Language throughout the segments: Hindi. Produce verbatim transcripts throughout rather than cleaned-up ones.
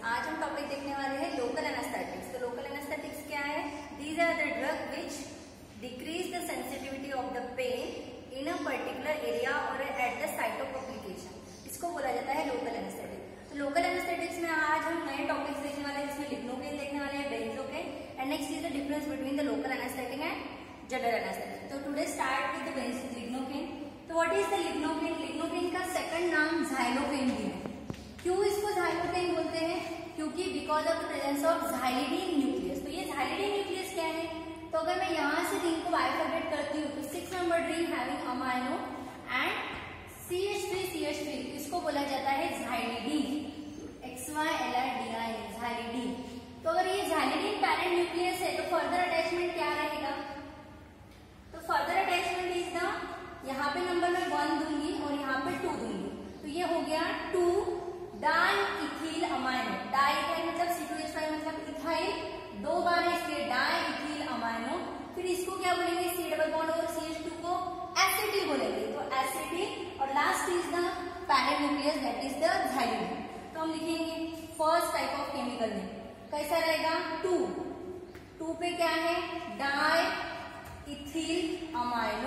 आज हम टॉपिक देखने वाले हैं लोकल एनेस्थेटिक्स। तो लोकल एनेस्थेटिक्स क्या है? These are the drug which decrease the sensitivity of the pain in a particular area और at the site of application. इसको बोला जाता है लोकल एनेस्थेटिक्स। तो लोकल एनेस्थेटिक्स में आज हम नए टॉपिक्स देखने वाले हैं, जिसमें लिग्नोकेन देखने वाले हैं, benzocaine, and next is the difference between the local anaesthetic and general anaesthetic. तो today start with the lignocaine. तो what is the lignocaine? Lignocaine का सेकंड नाम ज़ाइलोकेन भी है। क्यों इसको ज़ाइलोकेन बोलते हैं? क्योंकि because of the presence of xylidine nucleus. तो ये ज़ाइलिडीन न्यूक्लियस क्या है? तो अगर मैं यहाँ से रिंग को बाइफरकेट करती हूँ तो six number ring having amino and C H three C H three, इसको बोला जाता है xylidine. X Y L I D I xylidine. तो अगर ये ज़ाइलिडीन पैरेंट न्यूक्लियस है तो फर्दर अटैचमेंट क्या रहेगा? तो फर्दर अटैचमेंट इज द, यहाँ पे नंबर में वन दूंगी और यहाँ पे टू दूंगी, तो ये हो गया two di ethyl amino. Di ethyl मतलब सी टू एच फाइव मतलब इथाइल, दो बार है इसलिए डाई इथिल अमाइनो। फिर इसको क्या बोलेंगे? सी डबल बॉन्ड और सी एच टू को एसिटिल बोलेंगे, तो एसिटिल। और last is the parent nucleus that is the xylidine. तो हम लिखेंगे फर्स्ट टाइप ऑफ केमिकल में कैसा रहेगा? टू टू पे क्या है? Di ethyl amino.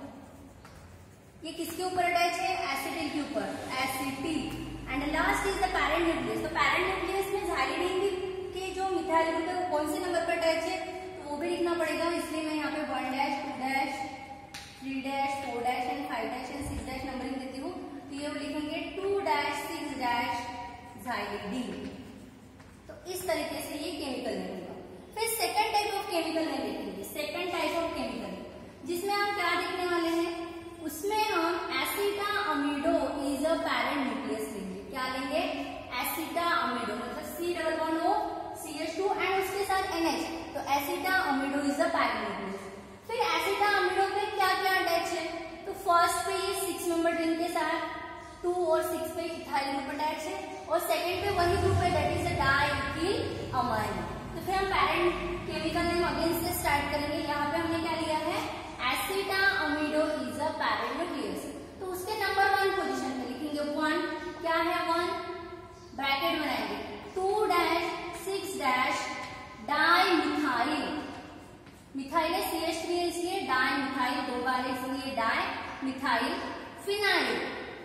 ये किसके ऊपर अटैच है? एसिटिल के ऊपर, acetyl. And last is the parent nucleus. तो पैरेंट न्यूक्लियस में ज़ाइलिडीन के जो मिथाइल ग्रुप है वो कौन से नंबर पर अटैच है तो वो भी लिखना पड़ेगा, इसलिए मैं यहाँ पे one dash two dash three dash four dash and five dash and six dash numbering देती हूँ। तो ये लिखेंगे two dash six dash xylidine. तो इस तरीके से ये केमिकल निकलेगा। फिर सेकेंड टाइप ऑफ केमिकल में देखेंगे। सेकेंड टाइप ऑफ केमिकल जिसमें हम क्या देखने वाले हैं, उसमें हम acetamido is a parent nucleus लेंगे। क्या लेंगे? एसिटाअमीडो मतलब C double bond O C H two and उसके साथ एन एच, तो acetamido is a parent nucleus. फिर एसिटाअमीडो पे क्या क्या अटैच है? तो फर्स्ट पे ये सिक्स नंबर रिंग के साथ टू और सिक्स पे इथाइल ग्रुप अटैच है, और सेकेंड पे वही ग्रुप है that is the diethyl amino. तो फिर हम पैरेंट केमिकल नेम अगेन से स्टार्ट करेंगे। यहाँ पे हमने क्या लिया है? Acetamido is a parent nucleus. तो उसके नंबर वन पोजीशन पे लिखेंगे वन। क्या है वन? ब्रैकेट बनाएंगे two dash six dash di methyl. Methyl है सी एच थ्री है इसलिए डाई मिथाइल, दो बार है इसलिए di methyl phenyl,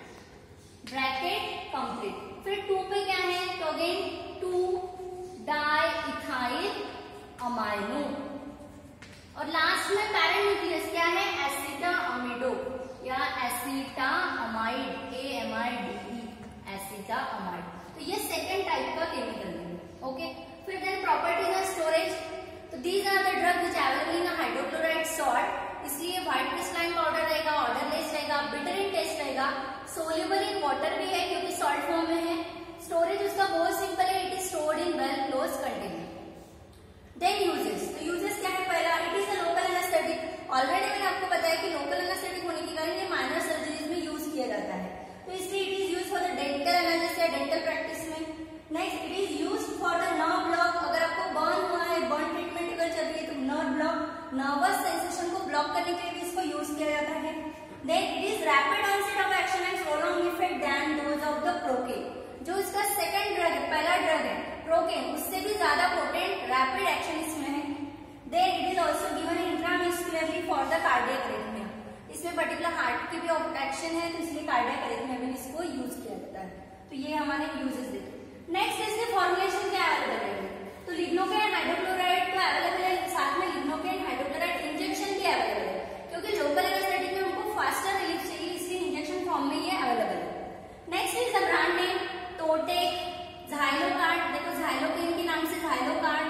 bracket complete. फिर टू पे क्या है? तो again two di ethyl amino. और लास्ट में पैरेंट न्यूक्लियस क्या है? एसिटाअमीडो या एसिटाअमाइड, A M I D E, acetamide. तो ये सेकेंड टाइप का केमिकल है। ओके, फिर देन प्रॉपर्टीज ऑफ स्टोरेज। तो these are the drug which available in hydrochloride salt, इसलिए व्हाइट क्रिस्टलाइन पाउडर रहेगा, ऑर्डरलेस रहेगा, बिटर इन टेस्ट रहेगा, सोल्यूबल इन वाटर भी है क्योंकि सॉल्ट फॉर्म में है। स्टोरेज उसका बहुत सिंपल है, it is stored in well close container. Then uses. तो यूजेस क्या है? पहला, it is a local anaesthetic. Already मैंने आपको बताया कि लोकल एनेस्थेटिक होने के कारण ये माइनर सर्जरीज में यूज किया जाता है, तो इसलिए it is use for the dental analysis या डेंटल प्रैक्टिस में। Next, it is use for the nerve block. अगर आपको बर्न हुआ है, बर्न ट्रीटमेंट अगर चल रही है तो नर्व ब्लॉक, नर्वस सेंसेशन को ब्लॉक करने के लिए भी इसको यूज किया जाता है। Then it is rapid onset of action and prolong effect then those of the procaine. जो इसका सेकंड ड्रग है, पहला ड्रग है प्रोकेन, उससे भी ज्यादा पोटेंट रैपिड एक्शन इसमें है। Then it is also given intramuscularly for the cardiac arrhythmia. इसमें पर्टिकुलर हार्ट की भी एक्शन है तो इसलिए कार्डियक अरिथमिया में इसको यूज किया जाता है। तो ये हमारे यूजेस देखे। नेक्स्ट इसके फॉर्मुलेशन क्या अवेलेबल है? तो लिग्नोकेन हाइड्रोक्लोराइड तो अवेलेबल है, साथ में लिग्नोकेन हाइड्रोक्लोराइड इंजेक्शन भी अवेलेबल है, क्योंकि लोकल एनेस्थेटिक में हमको फास्टर रिलीफ चाहिए इसलिए इंजेक्शन फॉर्म में ये अवेलेबल है। Next is the brand name Totek, Xylocard. देखो ज़ाइलोकेन के नाम से ज़ाइलोकार्ड,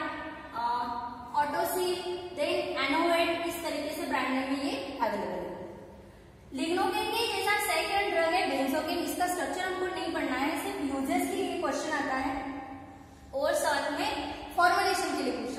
ऑटोसील, देन एनोवेट, इस तरीके से ब्रांड नेम में ये अवेलेबल है। लिग्नोकेन के जैसा सेकंड ड्रग है बेंजोकेन। इसका स्ट्रक्चर हमको नहीं पढ़ना है, सिर्फ यूजेस के लिए क्वेश्चन आता है और साथ में फॉर्मुलेशन के लिए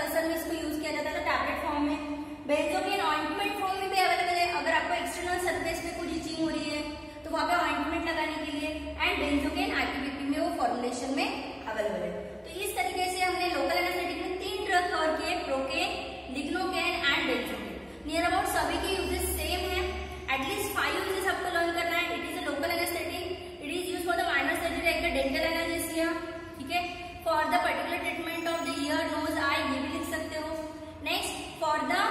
प्रिकर्सर में इसको यूज किया जाता था टैबलेट फॉर्म में। बेंजोकेन ऑइंटमेंट फॉर्म में भी अवेलेबल है, अगर आपको एक्सटर्नल सरफेस पे कुछ इचिंग हो रही है तो वहां पे ऑइंटमेंट लगाने के लिए। एंड बेंजोकेन आईपीपीपी में वो फॉर्मुलेशन में अवेलेबल है। तो इस तरीके से हमने लोकल एनेस्थेटिक में तीन ड्रग कवर किए, procaine, lignocaine and benzocaine. Near about सभी के यूजेस सेम है, एटलीस्ट फाइव यूजेस आपको लर्न करना है। It is a local anaesthetic, it is used for the minor surgery like the dental anaesthesia, ठीक है, for the particular treatment of the ear, nose, eye, ये भी लिख सकते हो। Next for the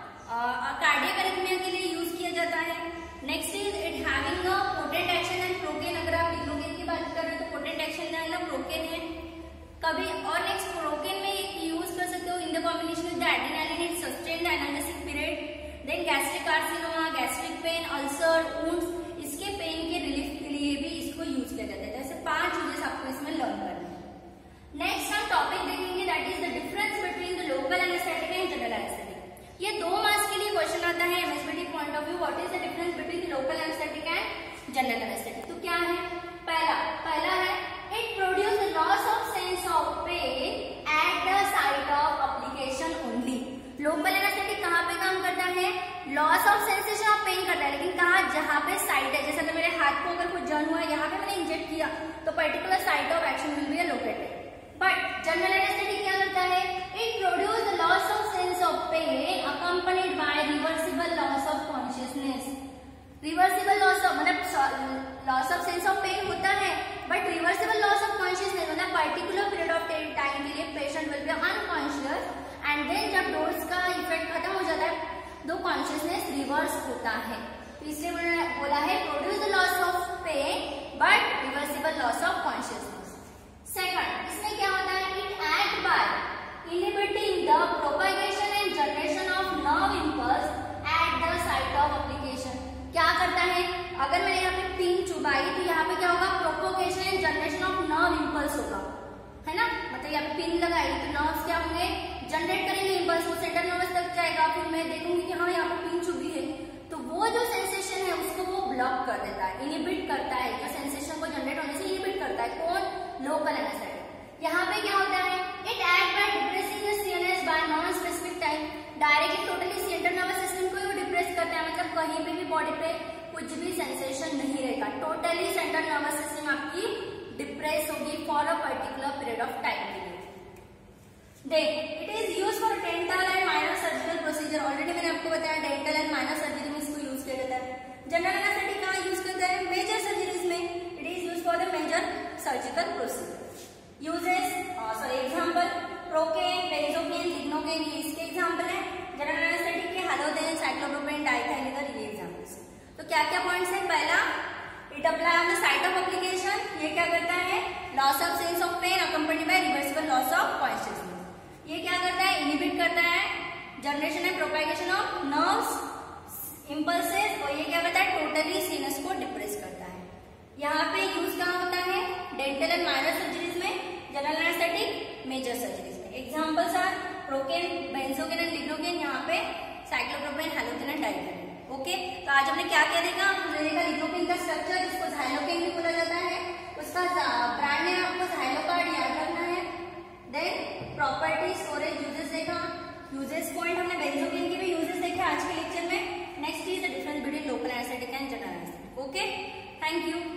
cardiac arrhythmia के लिए यूज किया जाता है। Next is it having a potent action and procaine, अगर आप लिग्नोकेन की बात कर रहे हो तो पोटेंट एक्शन है, प्रोकेन है कभी। और नेक्स्ट प्रोकेन में यूज कर सकते हो in the combination with the adrenaline, it sustain the analysis period. Then gastric carcinoma, gastric pain, ulcer, wounds, इसके पेन के रिलीफ के लिए भी इसको यूज किया जाता है। ऐसे पांच यूजेस आपको इसमें लर्न करना है। नेक्स्ट हम टॉपिक देखेंगे that is the difference between the local anaesthetic and general anaesthetic. ये दो मार्क्स के लिए क्वेश्चन आता है MSBT point of view, what is the difference between the local anaesthetic and general anaesthetic. तो क्या है, पहला पहला है it produce the loss of sense of pain at the site of application only. Local anaesthetic कहाँ पे काम करता है, loss of sensation of pen करता है, लेकिन कहाँ, जहाँ पे साइट है। जैसे अगर मेरे हाथ को अगर कुछ जर्न हुआ है, यहाँ पे मैंने इंजेक्ट किया तो particular site of action will be located. But general anaesthetic क्या करता है, it produce the loss of sense of pain accompanied by reversible loss of consciousness. Reversible loss of मतलब loss of sense of pain होता है, but reversible loss of consciousness मतलब पर्टिकुलर पीरियड ऑफ टाइम के लिए patient will be unconscious and then जब डोज का इफेक्ट खत्म हो जाता है तो कॉन्शियसनेस रिवर्स होता है। तो इसलिए मैंने बोला है produce the loss of pain but reversible loss of consciousness. Second, इसमें क्या होता है, it act by inhibiting the propagation and generation of nerve impulse at the site of application. क्या करता है, अगर मैंने यहाँ पे पिन चुबाई तो यहाँ पे क्या होगा, propagation and generation of nerve impulse होगा, है ना। मतलब यहाँ पे पिन लगाई तो नर्व्स क्या होंगे, जनरेट करेंगे इंपल्स, वो सेंटर नर्वस तक जाएगा। फिर मैं देखूंगी कि हाँ यहाँ पे पिन चुभी है, तो वो जो सेंसेशन है उसको वो ब्लॉक कर देता है, इनहिबिट करता है, जो सेंसेशन को जनरेट होने से इनहिबिट करता है। कौन, लोकल एनेस्थेटिक। यहाँ पे क्या होता है, it act by depressing the CNS by non specific time. Directly totally central nervous system को ही वो डिप्रेस करता है, मतलब कहीं पे भी बॉडी पे कुछ भी सेंसेशन नहीं रहेगा, टोटली सेंट्रल नर्वस सिस्टम आपकी डिप्रेस होगी for a particular period of time के लिए। Then it is use for dental and minor surgical procedure. Already मैंने आपको बताया डेंटल एंड माइनर सर्जरी में इसको यूज किया जाता है। जनरल एनेस्थेटिक कहाँ यूज करता है, मेजर सर्जरीज में। It is use for the major surgical procedure. Uses, sorry example, procaine, benzocaine, lignocaine, ये इसके एग्जांपल है। जनरल एनेस्थेटिक के हैलोथेन, साइक्लोप्रोपेन, डाइथाइलिनर, ये एग्जांपल्स। तो क्या क्या पॉइंट्स है, पहला it apply on the site of application, ये क्या करता है, loss of sense of pain accompanied by reversible loss of consciousness. ये क्या करता है, इनहिबिट करता है generation and propagation of nerves impulses, और ये क्या करता है, टोटली सीनस को डिप्रेस करता है। यहाँ पे यूज कहाँ होता है, डेंटल एंड माइनर सर्जरीज में, जनरल एनेस्थेटिक मेजर सर्जरीज में। Examples are procaine, benzocaine and lignocaine, यहाँ पे cyclopropane, halothane and diethylene. Okay, तो आज हमने क्या क्या देखा, हमने देखा लिग्नोकेन का स्ट्रक्चर जिसको ज़ाइलोकेन भी बोला जाता है, उसका ब्रांड नेम आपको ज़ाइलोकार्ड याद रखना है। देन प्रॉपर्टी, स्टोरेज, यूजेस देखा, यूजेस पॉइंट हमने बेंजोकेन के भी यूजेस देखे आज के लेक्चर में। Next is the difference between local anaesthetic and general anaesthetic. Okay, thank you.